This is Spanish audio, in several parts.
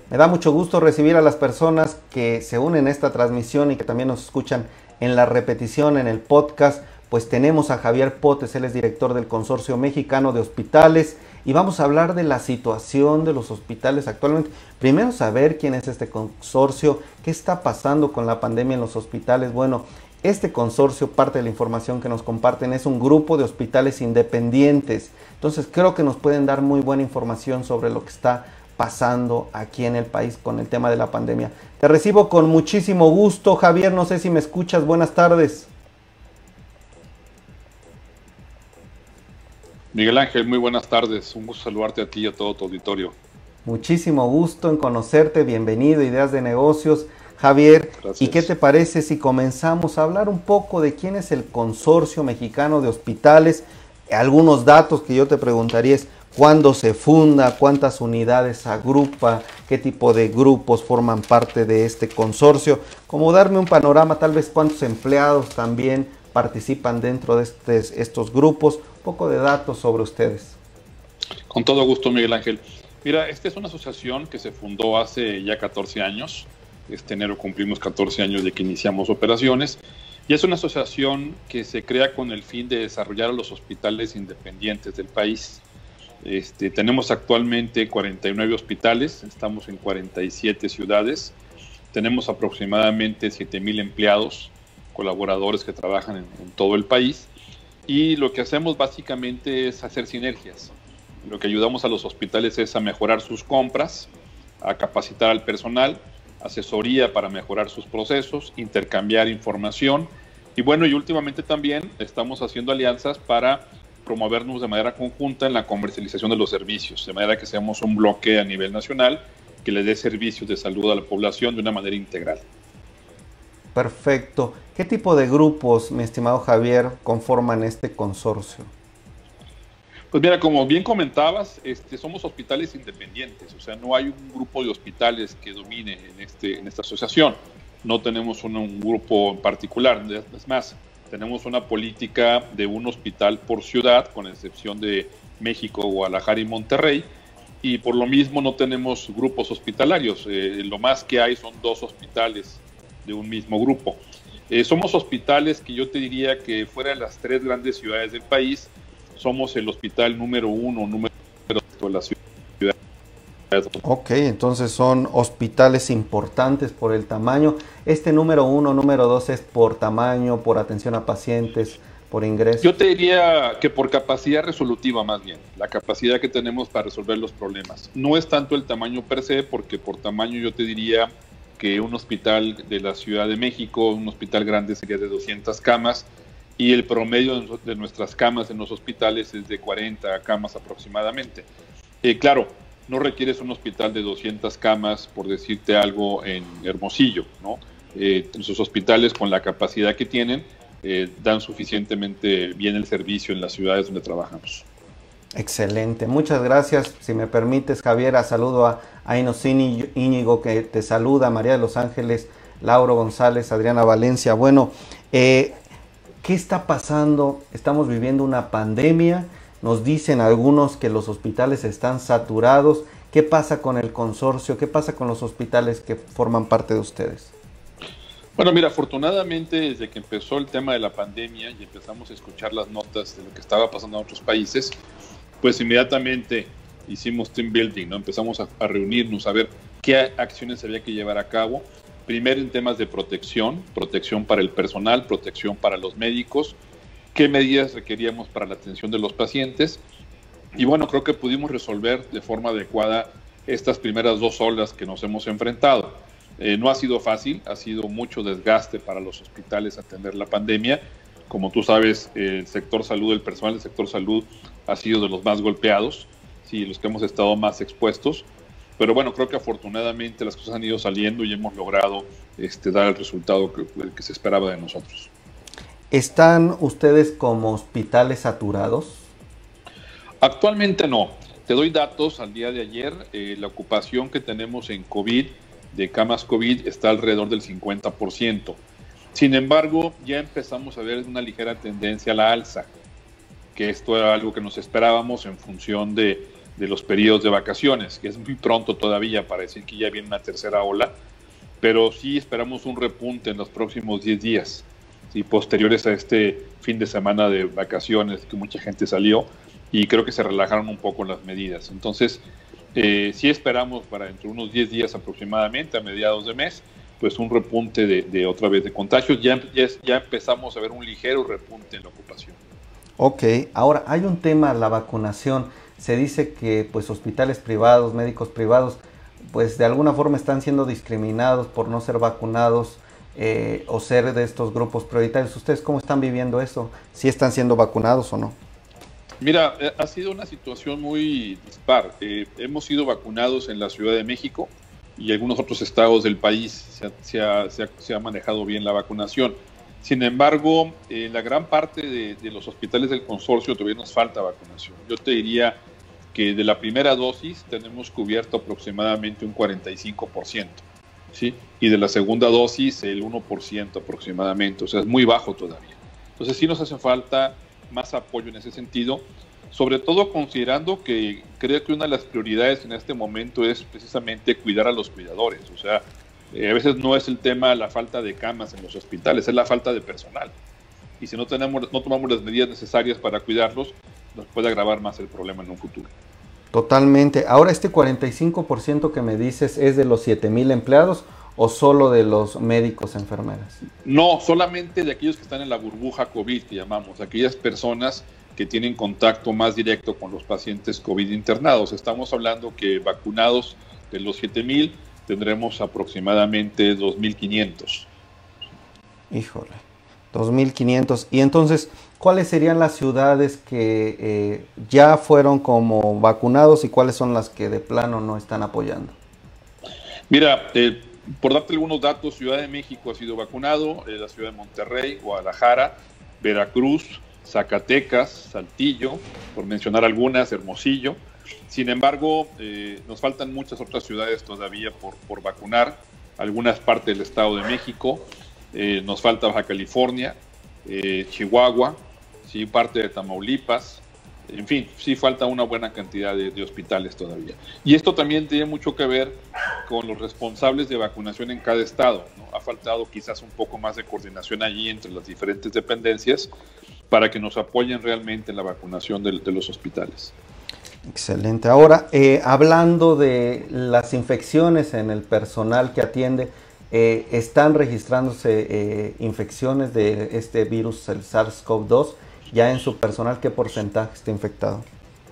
Me da mucho gusto recibir a las personas que se unen a esta transmisión y que también nos escuchan en la repetición, en el podcast. Pues tenemos a Javier Potes, él es director del Consorcio Mexicano de Hospitales y vamos a hablar de la situación de los hospitales actualmente. Primero saber quién es este consorcio, qué está pasando con la pandemia en los hospitales. Bueno, este consorcio, parte de la información que nos comparten, es un grupo de hospitales independientes. Entonces creo que nos pueden dar muy buena información sobre lo que está pasando aquí en el país con el tema de la pandemia. Te recibo con muchísimo gusto, Javier, no sé si me escuchas. Buenas tardes. Miguel Ángel, muy buenas tardes. Un gusto saludarte a ti y a todo tu auditorio. Muchísimo gusto en conocerte. Bienvenido a Ideas de Negocios, Javier. Gracias. ¿Y qué te parece si comenzamos a hablar un poco de quién es el Consorcio Mexicano de Hospitales? Algunos datos que yo te preguntaría es cuándo se funda, cuántas unidades agrupa, qué tipo de grupos forman parte de este consorcio. Como darme un panorama, tal vez cuántos empleados también participan dentro de estos grupos. Un poco de datos sobre ustedes. Con todo gusto, Miguel Ángel. Mira, esta es una asociación que se fundó hace ya 14 años. Este enero cumplimos 14 años de que iniciamos operaciones. Y es una asociación que se crea con el fin de desarrollar a los hospitales independientes del país. Tenemos actualmente 49 hospitales, estamos en 47 ciudades. Tenemos aproximadamente 7,000 empleados, colaboradores que trabajan en todo el país. Y lo que hacemos básicamente es hacer sinergias. Lo que ayudamos a los hospitales es a mejorar sus compras, a capacitar al personal, asesoría para mejorar sus procesos, intercambiar información. Y bueno, y últimamente también estamos haciendo alianzas para promovernos de manera conjunta en la comercialización de los servicios, de manera que seamos un bloque a nivel nacional que le dé servicios de salud a la población de una manera integral. Perfecto. ¿Qué tipo de grupos, mi estimado Javier, conforman este consorcio? Pues mira, como bien comentabas, somos hospitales independientes, o sea, no hay un grupo de hospitales que domine en esta asociación. No tenemos un grupo en particular, es más, tenemos una política de un hospital por ciudad, con excepción de México, Guadalajara y Monterrey, y por lo mismo no tenemos grupos hospitalarios. Lo más que hay son 2 hospitales de un mismo grupo. Somos hospitales que yo te diría que fuera de las 3 grandes ciudades del país, somos el hospital número 1, número 2 de la ciudad. Ok, entonces son hospitales importantes por el tamaño. Este número 1, número 2 es por tamaño, por atención a pacientes, por ingresos. Yo te diría que por capacidad resolutiva más bien, la capacidad que tenemos para resolver los problemas. No es tanto el tamaño per se, porque por tamaño yo te diría que un hospital de la Ciudad de México, un hospital grande sería de 200 camas, y el promedio de nuestras camas en los hospitales es de 40 camas aproximadamente. Claro, no requieres un hospital de 200 camas, por decirte algo, en Hermosillo, ¿no? Nuestros hospitales, con la capacidad que tienen, dan suficientemente bien el servicio en las ciudades donde trabajamos. Excelente, muchas gracias. Si me permites, Javier, saludo a Inos Íñigo, que te saluda, María de los Ángeles, Lauro González, Adriana Valencia. Bueno, ¿qué está pasando? Estamos viviendo una pandemia, nos dicen algunos que los hospitales están saturados. ¿Qué pasa con el consorcio? ¿Qué pasa con los hospitales que forman parte de ustedes? Bueno, mira, afortunadamente desde que empezó el tema de la pandemia y empezamos a escuchar las notas de lo que estaba pasando en otros países, pues inmediatamente hicimos team building, ¿no? Empezamos a reunirnos, a ver qué acciones había que llevar a cabo. Primero en temas de protección para el personal, protección para los médicos, qué medidas requeríamos para la atención de los pacientes. Y bueno, creo que pudimos resolver de forma adecuada estas primeras 2 olas que nos hemos enfrentado. No ha sido fácil, ha sido mucho desgaste para los hospitales atender la pandemia. Como tú sabes, el sector salud, el personal del sector salud ha sido de los más golpeados, sí, los que hemos estado más expuestos. Pero bueno, creo que afortunadamente las cosas han ido saliendo y hemos logrado dar el resultado que se esperaba de nosotros. ¿Están ustedes como hospitales saturados? Actualmente no. Te doy datos al día de ayer. La ocupación que tenemos en COVID, de camas COVID, está alrededor del 50%. Sin embargo, ya empezamos a ver una ligera tendencia a la alza, que esto era algo que nos esperábamos en función de de los periodos de vacaciones, que es muy pronto todavía para decir que ya viene una tercera ola, pero sí esperamos un repunte en los próximos 10 días, ¿sí? Posteriores a este fin de semana de vacaciones, que mucha gente salió, y creo que se relajaron un poco las medidas. Entonces, sí esperamos para dentro de unos 10 días aproximadamente, a mediados de mes, pues un repunte de otra vez de contagios. Ya empezamos a ver un ligero repunte en la ocupación. Ok, ahora hay un tema, la vacunación. Se dice que pues hospitales privados, médicos privados, pues de alguna forma están siendo discriminados por no ser vacunados o ser de estos grupos prioritarios. ¿Ustedes cómo están viviendo eso? ¿Sí están siendo vacunados o no? Mira, ha sido una situación muy dispar. Hemos sido vacunados en la Ciudad de México y algunos otros estados del país se ha manejado bien la vacunación. Sin embargo, la gran parte de los hospitales del consorcio todavía nos falta vacunación. Yo te diría que de la primera dosis tenemos cubierto aproximadamente un 45%, ¿sí? Y de la segunda dosis el 1% aproximadamente, o sea, es muy bajo todavía. Entonces sí nos hace falta más apoyo en ese sentido, sobre todo considerando que creo que una de las prioridades en este momento es precisamente cuidar a los cuidadores. O sea, a veces no es el tema la falta de camas en los hospitales, es la falta de personal. Y si no tomamos las medidas necesarias para cuidarlos, nos puede agravar más el problema en un futuro. Totalmente. Ahora, este 45% que me dices, ¿es de los 7,000 empleados o solo de los médicos, enfermeras? No, solamente de aquellos que están en la burbuja COVID, que llamamos, aquellas personas que tienen contacto más directo con los pacientes COVID internados. Estamos hablando que vacunados de los 7,000 tendremos aproximadamente 2,500. Híjole, 2,500. Y entonces, ¿cuáles serían las ciudades que ya fueron como vacunados y cuáles son las que de plano no están apoyando? Mira, por darte algunos datos, Ciudad de México ha sido vacunado, la Ciudad de Monterrey, Guadalajara, Veracruz, Zacatecas, Saltillo, por mencionar algunas, Hermosillo. Sin embargo, nos faltan muchas otras ciudades todavía por vacunar, algunas partes del Estado de México, nos falta Baja California, Chihuahua, sí, parte de Tamaulipas, en fin, sí falta una buena cantidad de hospitales todavía. Y esto también tiene mucho que ver con los responsables de vacunación en cada estado, ¿no? Ha faltado quizás un poco más de coordinación allí entre las diferentes dependencias para que nos apoyen realmente en la vacunación de los hospitales. Excelente. Ahora, hablando de las infecciones en el personal que atiende, ¿están registrándose infecciones de este virus, el SARS-CoV-2? Ya en su personal, ¿qué porcentaje está infectado?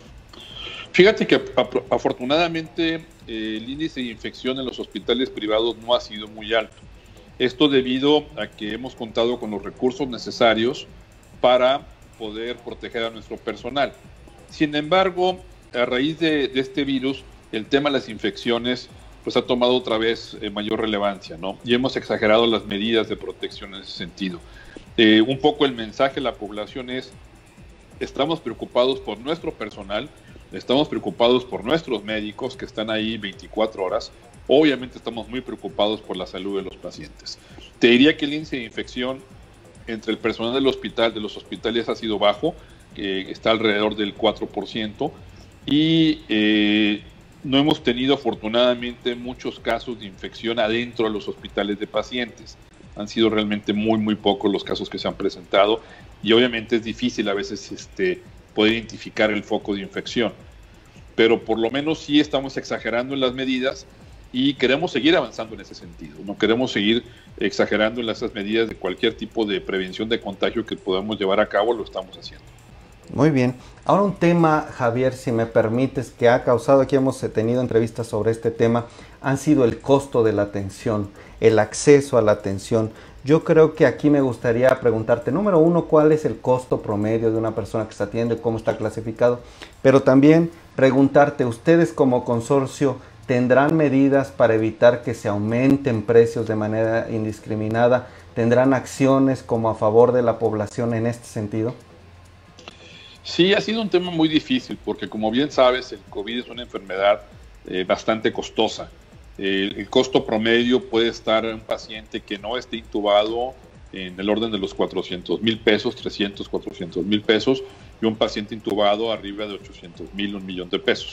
Fíjate que afortunadamente el índice de infección en los hospitales privados no ha sido muy alto. Esto debido a que hemos contado con los recursos necesarios para poder proteger a nuestro personal. Sin embargo, a raíz de este virus, el tema de las infecciones pues ha tomado otra vez mayor relevancia, ¿no? Y hemos exagerado las medidas de protección en ese sentido. Un poco el mensaje a la población es: estamos preocupados por nuestro personal, estamos preocupados por nuestros médicos que están ahí 24 horas, obviamente estamos muy preocupados por la salud de los pacientes. Te diría que el índice de infección entre el personal del hospital, de los hospitales, ha sido bajo, que está alrededor del 4%, y no hemos tenido afortunadamente muchos casos de infección adentro de los hospitales de pacientes. Han sido realmente muy pocos los casos que se han presentado y obviamente es difícil a veces poder identificar el foco de infección. Pero por lo menos sí estamos exagerando en las medidas y queremos seguir avanzando en ese sentido. No queremos seguir exagerando en esas medidas de cualquier tipo de prevención de contagio que podamos llevar a cabo, lo estamos haciendo. Muy bien. Ahora un tema, Javier, si me permites, que ha causado, aquí hemos tenido entrevistas sobre este tema, han sido el costo de la atención, el acceso a la atención. Yo creo que aquí me gustaría preguntarte, número uno, ¿cuál es el costo promedio de una persona que se atiende? ¿Cómo está clasificado? Pero también preguntarte, ¿ustedes como consorcio tendrán medidas para evitar que se aumenten precios de manera indiscriminada? ¿Tendrán acciones como a favor de la población en este sentido? Sí, ha sido un tema muy difícil porque, como bien sabes, el COVID es una enfermedad bastante costosa. El costo promedio puede estar en un paciente que no esté intubado en el orden de los 400,000 pesos, 300, 400,000 pesos, y un paciente intubado arriba de 800,000, 1,000,000 de pesos.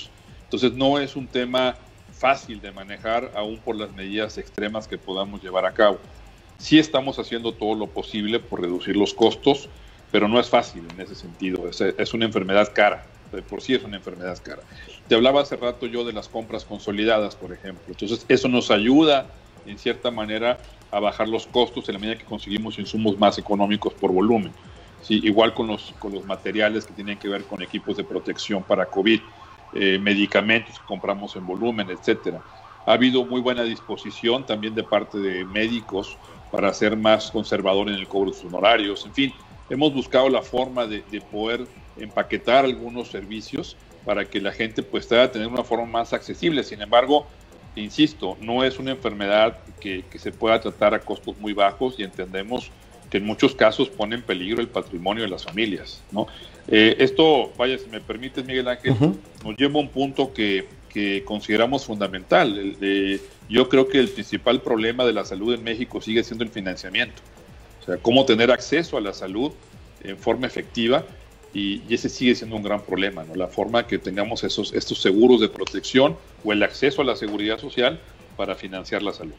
Entonces no es un tema fácil de manejar, aún por las medidas extremas que podamos llevar a cabo. Sí estamos haciendo todo lo posible por reducir los costos, pero no es fácil en ese sentido. Es una enfermedad cara, de por sí es una enfermedad cara. Te hablaba hace rato yo de las compras consolidadas, por ejemplo. Entonces eso nos ayuda, en cierta manera, a bajar los costos en la medida que conseguimos insumos más económicos por volumen. Sí, igual con los materiales que tienen que ver con equipos de protección para COVID, medicamentos que compramos en volumen, etcétera. Ha habido muy buena disposición también de parte de médicos para ser más conservador en el cobro de sus honorarios. En fin, hemos buscado la forma de poder empaquetar algunos servicios para que la gente pues pueda tener una forma más accesible. Sin embargo, insisto, no es una enfermedad que se pueda tratar a costos muy bajos, y entendemos que en muchos casos pone en peligro el patrimonio de las familias, ¿no? Esto, vaya, si me permites, Miguel Ángel, nos lleva a un punto que consideramos fundamental. Yo creo que el principal problema de la salud en México sigue siendo el financiamiento. O sea, cómo tener acceso a la salud en forma efectiva, y ese sigue siendo un gran problema, ¿no? La forma que tengamos estos seguros de protección o el acceso a la seguridad social para financiar la salud.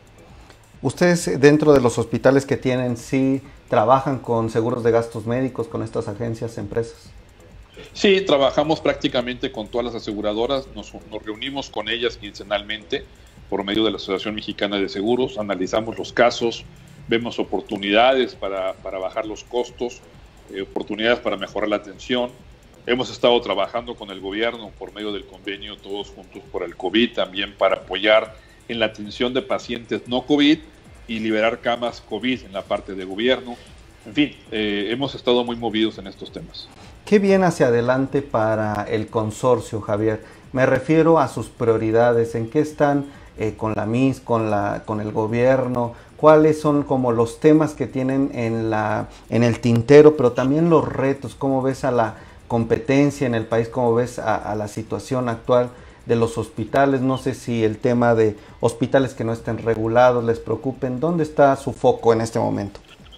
¿Ustedes dentro de los hospitales que tienen, sí trabajan con seguros de gastos médicos, con estas agencias, empresas? Sí, trabajamos prácticamente con todas las aseguradoras, nos reunimos con ellas quincenalmente por medio de la Asociación Mexicana de Seguros, analizamos los casos, vemos oportunidades para bajar los costos, oportunidades para mejorar la atención. Hemos estado trabajando con el gobierno por medio del convenio Todos Juntos por el COVID, también para apoyar en la atención de pacientes no COVID y liberar camas COVID en la parte de gobierno. En fin, hemos estado muy movidos en estos temas. ¿Qué viene hacia adelante para el consorcio, Javier? Me refiero a sus prioridades, ¿en qué están con la MIS, con el gobierno? ¿Cuáles son como los temas que tienen en el tintero, pero también los retos? ¿Cómo ves a la competencia en el país? ¿Cómo ves a la situación actual de los hospitales? No sé si el tema de hospitales que no estén regulados les preocupen. ¿Dónde está su foco en este momento?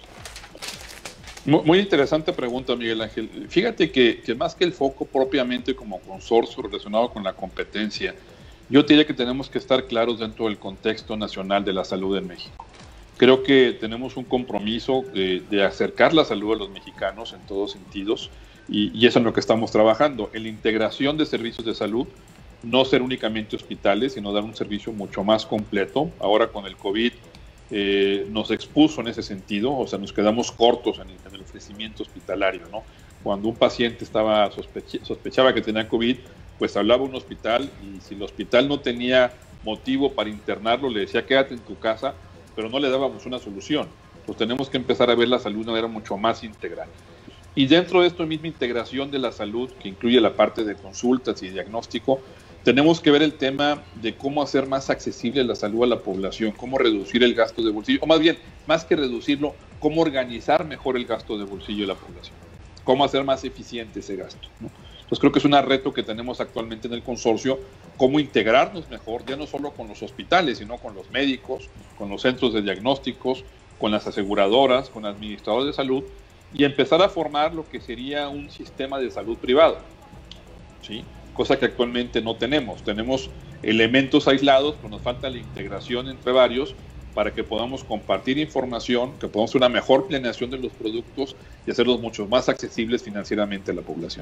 Muy interesante pregunta, Miguel Ángel. Fíjate que más que el foco propiamente como consorcio relacionado con la competencia, yo te diría que tenemos que estar claros dentro del contexto nacional de la salud en México. Creo que tenemos un compromiso de acercar la salud a los mexicanos en todos sentidos, y eso es en lo que estamos trabajando, en la integración de servicios de salud, no ser únicamente hospitales, sino dar un servicio mucho más completo. Ahora con el COVID nos expuso en ese sentido, o sea, nos quedamos cortos en el ofrecimiento hospitalario, ¿no? Cuando un paciente sospechaba que tenía COVID, pues hablaba a un hospital, y si el hospital no tenía motivo para internarlo, le decía quédate en tu casa, pero no le dábamos una solución. Pues tenemos que empezar a ver la salud de una manera mucho más integral. Y dentro de esta misma integración de la salud, que incluye la parte de consultas y diagnóstico, tenemos que ver el tema de cómo hacer más accesible la salud a la población, cómo reducir el gasto de bolsillo, o más bien, más que reducirlo, cómo organizar mejor el gasto de bolsillo de la población, cómo hacer más eficiente ese gasto, ¿no? Entonces creo que es un reto que tenemos actualmente en el consorcio, cómo integrarnos mejor, ya no solo con los hospitales, sino con los médicos, con los centros de diagnósticos, con las aseguradoras, con administradores de salud, y empezar a formar lo que sería un sistema de salud privado, ¿sí? Cosa que actualmente no tenemos. Tenemos elementos aislados, pero nos falta la integración entre varios para que podamos compartir información, que podamos hacer una mejor planeación de los productos y hacerlos mucho más accesibles financieramente a la población.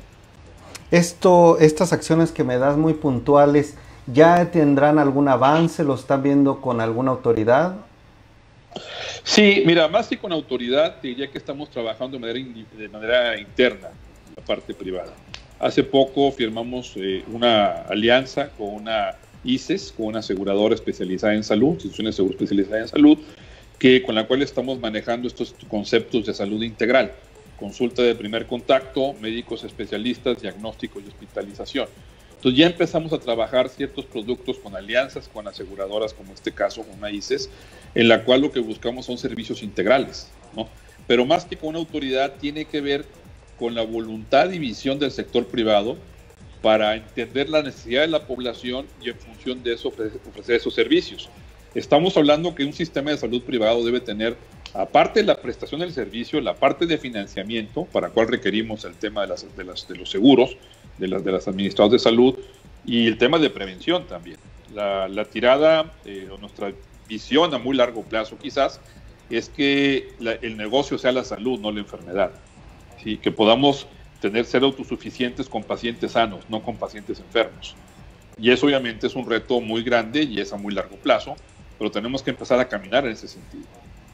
Estas acciones que me das muy puntuales, ¿ya tendrán algún avance? ¿Lo están viendo con alguna autoridad? Sí, mira, más que con autoridad, te diría que estamos trabajando de manera interna en la parte privada. Hace poco firmamos una alianza con una ICES, con una aseguradora especializada en salud, institución de seguro especializada en salud, con la cual estamos manejando estos conceptos de salud integral: consulta de primer contacto, médicos especialistas, diagnóstico y hospitalización. Entonces ya empezamos a trabajar ciertos productos con alianzas, con aseguradoras, como este caso, con una ICES, en la cual lo que buscamos son servicios integrales, ¿no? Pero más que con una autoridad, tiene que ver con la voluntad y visión del sector privado para entender la necesidad de la población y en función de eso ofrecer esos servicios. Estamos hablando que un sistema de salud privado debe tener, aparte de la prestación del servicio, la parte de financiamiento, para cual requerimos el tema de los seguros, de las administradoras de salud, Y el tema de prevención también. La tirada, o nuestra visión a muy largo plazo quizás, es que el negocio sea la salud, no la enfermedad. ¿Sí? Que podamos ser autosuficientes con pacientes sanos, no con pacientes enfermos. Y eso obviamente es un reto muy grande y es a muy largo plazo, pero tenemos que empezar a caminar en ese sentido.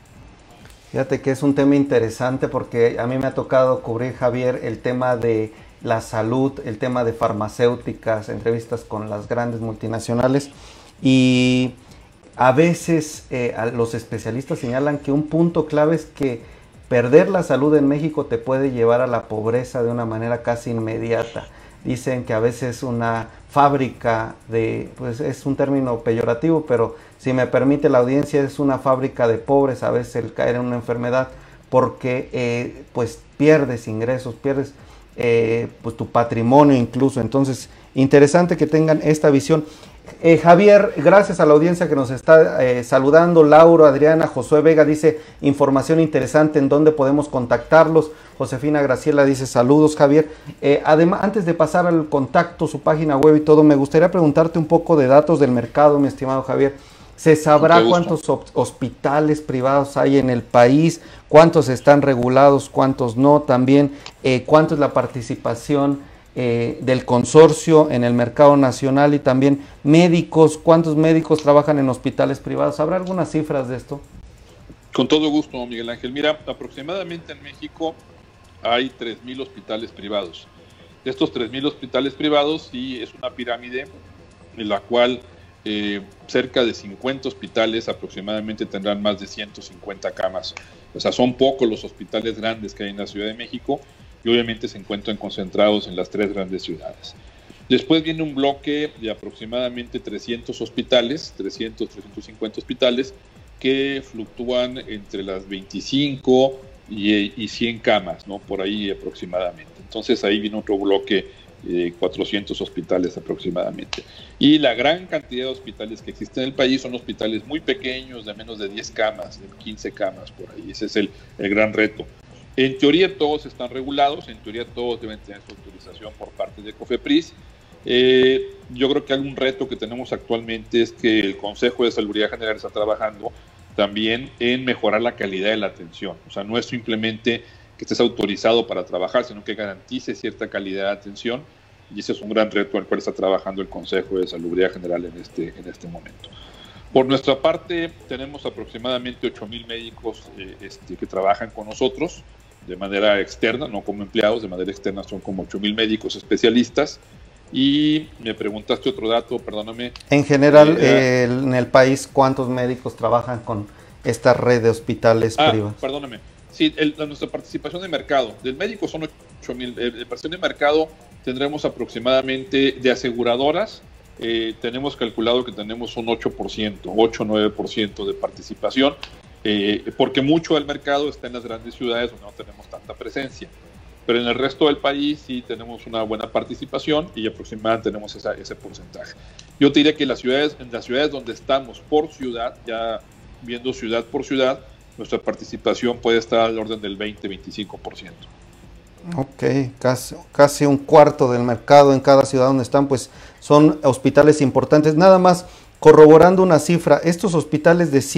Fíjate que es un tema interesante porque a mí me ha tocado cubrir, Javier, el tema de la salud, el tema de farmacéuticas, entrevistas con las grandes multinacionales, y a veces los especialistas señalan que un punto clave es que perder la salud en México te puede llevar a la pobreza de una manera casi inmediata. Dicen que a veces una fábrica pues es un término peyorativo, pero si me permite la audiencia, es una fábrica de pobres a veces el caer en una enfermedad, porque pues pierdes ingresos, pierdes pues tu patrimonio incluso. Entonces, interesante que tengan esta visión. Javier, gracias a la audiencia que nos está saludando. Lauro, Adriana, Josué Vega dice información interesante, ¿en dónde podemos contactarlos? Josefina Graciela dice saludos, Javier. Además, antes de pasar al contacto, su página web y todo, me gustaría preguntarte un poco de datos del mercado, mi estimado Javier. ¿Se sabrá cuántos hospitales privados hay en el país? ¿Cuántos están regulados? ¿Cuántos no? También, ¿cuánto es la participación del consorcio en el mercado nacional? Y también médicos, ¿cuántos médicos trabajan en hospitales privados? ¿Habrá algunas cifras de esto? Con todo gusto, Miguel Ángel. Mira, aproximadamente en México hay 3,000 hospitales privados. De estos 3,000 hospitales privados, sí es una pirámide en la cual cerca de 50 hospitales aproximadamente tendrán más de 150 camas. O sea, son pocos los hospitales grandes que hay en la Ciudad de México, y obviamente se encuentran concentrados en las 3 grandes ciudades. Después viene un bloque de aproximadamente 300 hospitales, 350 hospitales, que fluctúan entre las 25 y 100 camas, ¿no? Por ahí aproximadamente. Entonces ahí viene otro bloque de 400 hospitales aproximadamente. Y la gran cantidad de hospitales que existen en el país son hospitales muy pequeños, de menos de 10 camas, de 15 camas por ahí. Ese es el gran reto. En teoría todos están regulados, en teoría todos deben tener su autorización por parte de COFEPRIS. Yo creo que algún reto que tenemos actualmente es que el Consejo de Salubridad General está trabajando también en mejorar la calidad de la atención. O sea, no es simplemente que estés autorizado para trabajar, sino que garantice cierta calidad de atención, y ese es un gran reto al cual está trabajando el Consejo de Salubridad General en este momento. Por nuestra parte, tenemos aproximadamente 8,000 médicos que trabajan con nosotros de manera externa, no como empleados, de manera externa son como 8,000 médicos especialistas. Y me preguntaste otro dato, perdóname. En general, en el país, ¿cuántos médicos trabajan con esta red de hospitales privados? Perdóname. Sí, nuestra participación de mercado del médico son 8,000. De participación de mercado tendremos aproximadamente de aseguradoras. Tenemos calculado que tenemos un 8% o 9% de participación, porque mucho del mercado está en las grandes ciudades donde no tenemos tanta presencia. Pero en el resto del país sí tenemos una buena participación y aproximadamente tenemos ese porcentaje. Yo te diría que en las ciudades donde estamos por ciudad, ya viendo ciudad por ciudad, nuestra participación puede estar al orden del 20-25%. Ok, casi un cuarto del mercado en cada ciudad donde están, pues son hospitales importantes. Nada más corroborando una cifra, estos hospitales de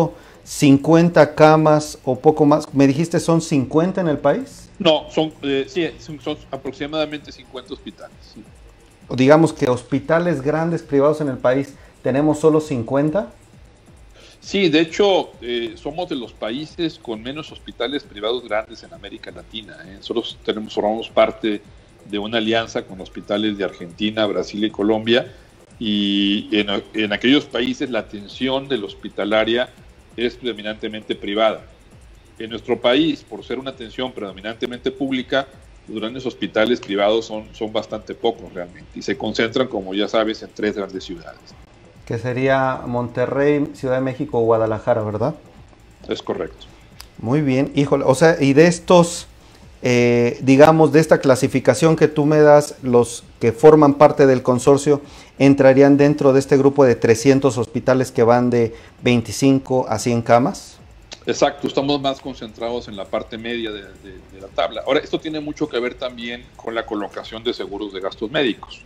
150 camas o poco más, ¿me dijiste son 50 en el país? No, son aproximadamente 50 hospitales. Sí. Digamos que hospitales grandes privados en el país, ¿tenemos solo 50? Sí, de hecho, somos de los países con menos hospitales privados grandes en América Latina. Nosotros formamos parte de una alianza con hospitales de Argentina, Brasil y Colombia, y en aquellos países la atención de la hospitalaria es predominantemente privada. En nuestro país, por ser una atención predominantemente pública, los grandes hospitales privados son bastante pocos realmente, y se concentran, como ya sabes, en 3 grandes ciudades. Que sería Monterrey, Ciudad de México o Guadalajara, ¿verdad? Es correcto. Muy bien, híjole, o sea, y de estos, digamos, de esta clasificación que tú me das, los que forman parte del consorcio, ¿entrarían dentro de este grupo de 300 hospitales que van de 25 a 100 camas? Exacto, estamos más concentrados en la parte media de la tabla. Ahora, esto tiene mucho que ver también con la colocación de seguros de gastos médicos.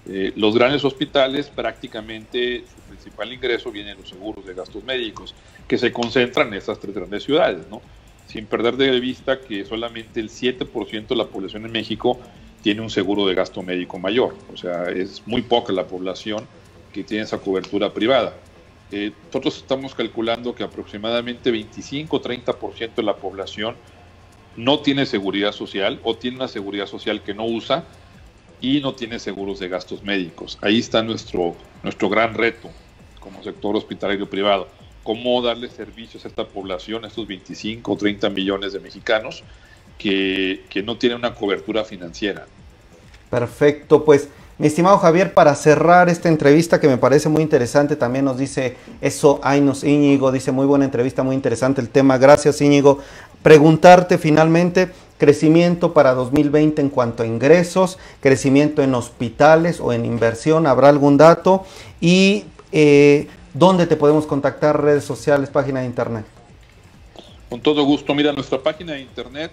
Los grandes hospitales, prácticamente su principal ingreso viene de los seguros de gastos médicos, que se concentran en estas 3 grandes ciudades, ¿no? Sin perder de vista que solamente el 7% de la población en México tiene un seguro de gasto médico mayor. O sea, es muy poca la población que tiene esa cobertura privada. Nosotros estamos calculando que aproximadamente 25-30% de la población no tiene seguridad social o tiene una seguridad social que no usa y no tiene seguros de gastos médicos. Ahí está nuestro gran reto como sector hospitalario privado. Cómo darle servicios a esta población, a estos 25 o 30 millones de mexicanos que no tienen una cobertura financiera. Perfecto, pues mi estimado Javier, para cerrar esta entrevista que me parece muy interesante, también nos dice eso Ainos Íñigo, dice muy buena entrevista, muy interesante el tema, gracias Íñigo. Preguntarte finalmente, crecimiento para 2020 en cuanto a ingresos, crecimiento en hospitales o en inversión, ¿habrá algún dato? Y ¿dónde te podemos contactar? Redes sociales, página de internet. Con todo gusto, mira, nuestra página de internet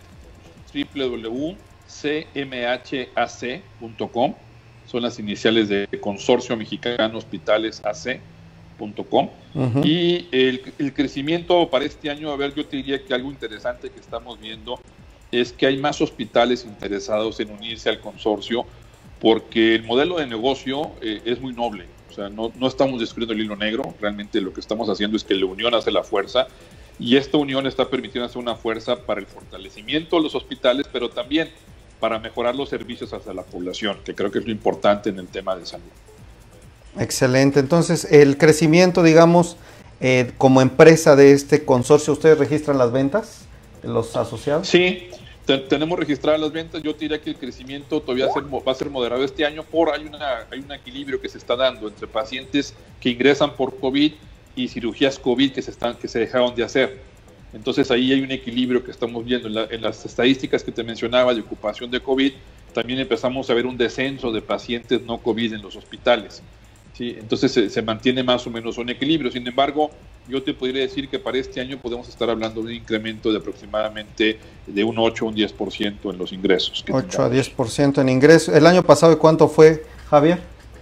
www.cmhac.com, son las iniciales de Consorcio Mexicano Hospitales AC.com. Y el crecimiento para este año, a ver, yo te diría que algo interesante que estamos viendo es que hay más hospitales interesados en unirse al consorcio, porque el modelo de negocio es muy noble. O sea, no estamos descubriendo el hilo negro, realmente lo que estamos haciendo es que la unión hace la fuerza, y esta unión está permitiendo hacer una fuerza para el fortalecimiento de los hospitales, pero también para mejorar los servicios hacia la población, que creo que es lo importante en el tema de salud. Excelente. Entonces, el crecimiento, digamos, como empresa de este consorcio, ¿ustedes registran las ventas de los asociados? Sí, tenemos registradas las ventas. Yo te diría que el crecimiento todavía va a ser moderado este año, hay un equilibrio que se está dando entre pacientes que ingresan por COVID y cirugías COVID que se dejaron de hacer. Entonces ahí hay un equilibrio que estamos viendo. En las estadísticas que te mencionaba de ocupación de COVID, también empezamos a ver un descenso de pacientes no COVID en los hospitales, ¿sí? Entonces se mantiene más o menos un equilibrio. Sin embargo, yo te podría decir que para este año podemos estar hablando de un incremento de aproximadamente de un 8 o un 10% en los ingresos. 8 a 10% en ingresos. ¿El año pasado cuánto fue, Javier?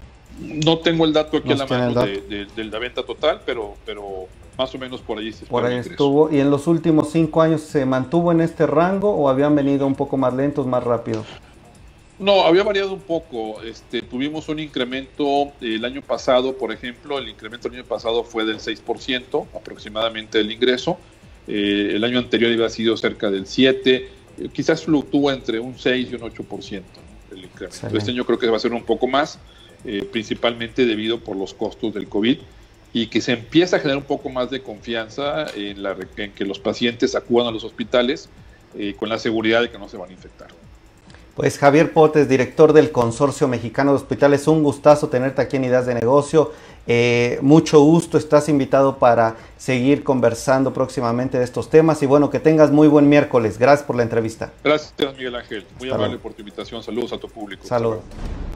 No tengo el dato aquí a la mano de la venta total, pero más o menos por ahí se por ahí estuvo. ¿Y en los últimos 5 años se mantuvo en este rango o habían venido un poco más lentos, más rápidos? No, había variado un poco. Tuvimos un incremento el año pasado, por ejemplo, el incremento del año pasado fue del 6% aproximadamente del ingreso. El año anterior había sido cerca del 7%, quizás fluctúa entre un 6 y un 8%, ¿no? El incremento. Este año creo que va a ser un poco más, principalmente debido por los costos del COVID, y que se empieza a generar un poco más de confianza en que los pacientes acudan a los hospitales con la seguridad de que no se van a infectar. Pues Javier Potes, director del Consorcio Mexicano de Hospitales, un gustazo tenerte aquí en Ideas de Negocio. Mucho gusto, estás invitado para seguir conversando próximamente de estos temas y bueno, que tengas muy buen miércoles. Gracias por la entrevista. Gracias, Miguel Ángel. Muy amable por tu invitación. Saludos a tu público. Saludos.